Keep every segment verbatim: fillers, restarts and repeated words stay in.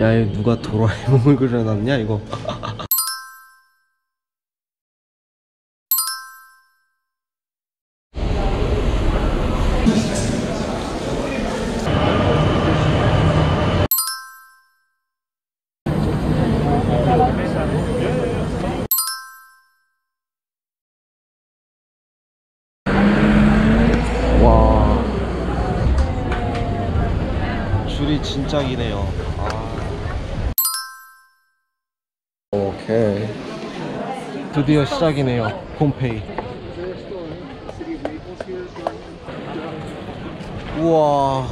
야, 이거 누가 도라에몽을 그려놨냐 이거. 와, 줄이 진짜 기네요. 아. 오케이, 드디어 시작이네요. 폼페이. 우와,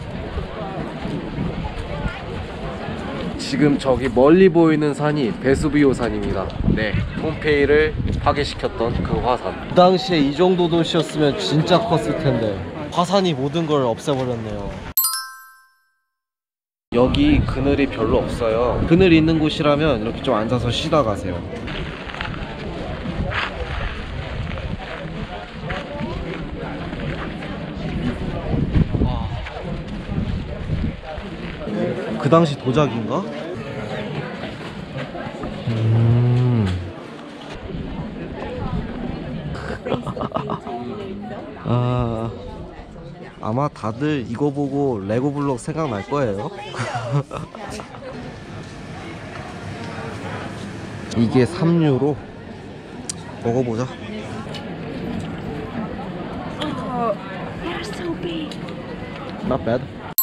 지금 저기 멀리 보이는 산이 베수비오 산입니다. 네, 폼페이를 파괴시켰던 그 화산. 그 당시에 이 정도 도시였으면 진짜 컸을 텐데 화산이 모든 걸 없애버렸네요. 여기 그늘이 별로 없어요. 그늘 있는 곳이라면 이렇게 좀 앉아서 쉬다 가세요. 와. 그 당시 도자기인가? 음. 아, 아마 다들 이거 보고 레고블록 생각날 거예요. 이게 삼 유로. 먹어보자. Oh, they're so big. Not bad.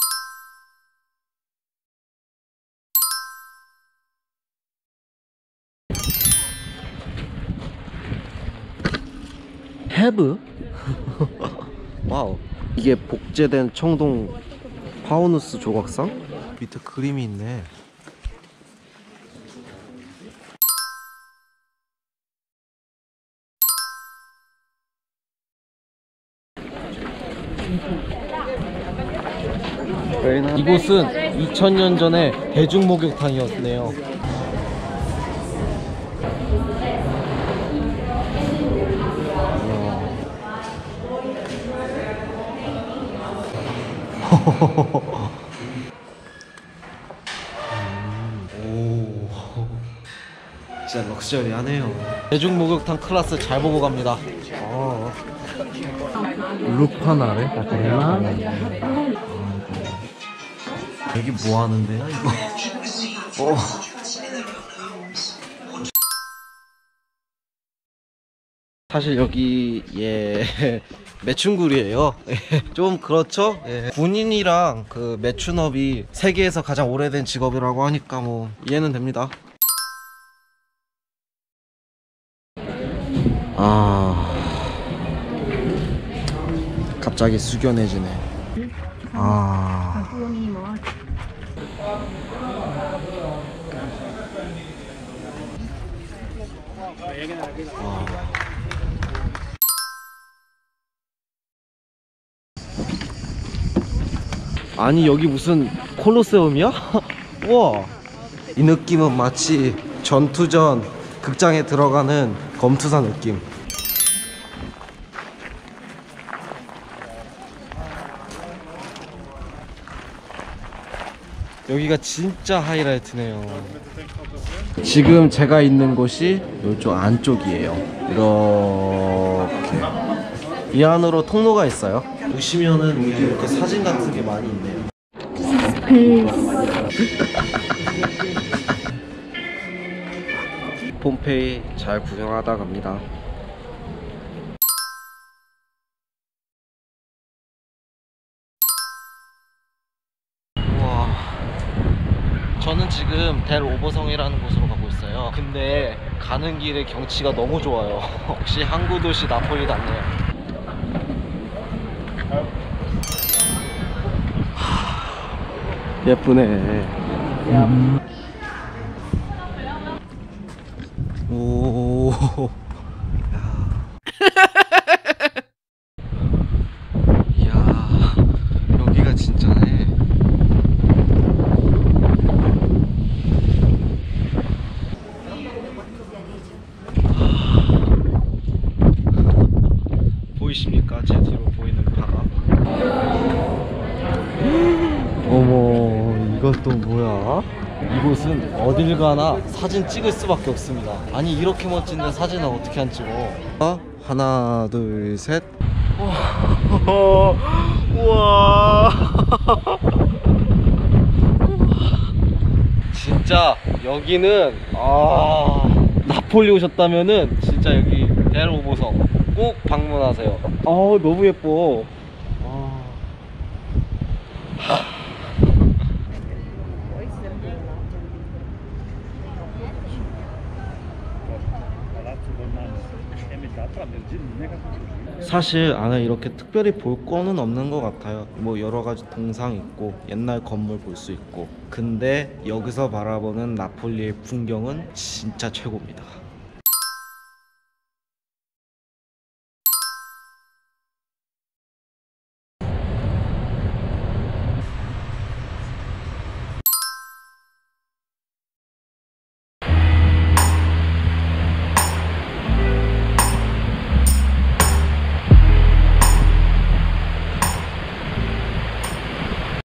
헤브? 와우. 이게 복제된 청동 파우누스 조각상? 밑에 그림이 있네. 이곳은 이천 년 전에 대중목욕탕이었네요. 음, 오, 진짜 럭셔리하네요. 대중목욕탕 클래스 잘 보고 갑니다. 아. 루파나래? 여기 뭐 하는데요, 이거? 어. 사실 여기 예 매춘굴이에요. 좀 그렇죠. 예. 군인이랑 그 매춘업이 세계에서 가장 오래된 직업이라고 하니까 뭐 이해는 됩니다. 아, 갑자기 숙연해지네. 아. 와. 아니 여기 무슨 콜로세움이야? 우와, 이 느낌은 마치 전투전 극장에 들어가는 검투사 느낌. 여기가 진짜 하이라이트네요. 지금 제가 있는 곳이 이쪽 안쪽이에요. 이렇게 이 안으로 통로가 있어요. 보시면은 이렇게 사진 같은 게 많이 있네요. 폼페이 잘 구경하다 갑니다. 우와, 저는 지금 델 오버성이라는 곳으로 가고 있어요. 근데 가는 길에 경치가 너무 좋아요. 역시 항구 도시 나폴리 같네요. 예쁘네. 음. 오. 이야, 여기가 진짜네. 보이십니까? 제 뒤로 보이는 바다. 어머, 이것도 뭐야? 이곳은 어딜 가나 사진 찍을 수밖에 없습니다. 아니 이렇게 멋진데 사진을 어떻게 안 찍어? 어? 하나 둘 셋. 우와. 진짜 여기는 아 나폴리 오셨다면은 진짜 여기 델 오보성 꼭 방문하세요. 아 너무 예뻐. 아. 사실 안에 이렇게 특별히 볼 거는 없는 것 같아요. 뭐 여러 가지 동상 있고 옛날 건물 볼 수 있고, 근데 여기서 바라보는 나폴리의 풍경은 진짜 최고입니다.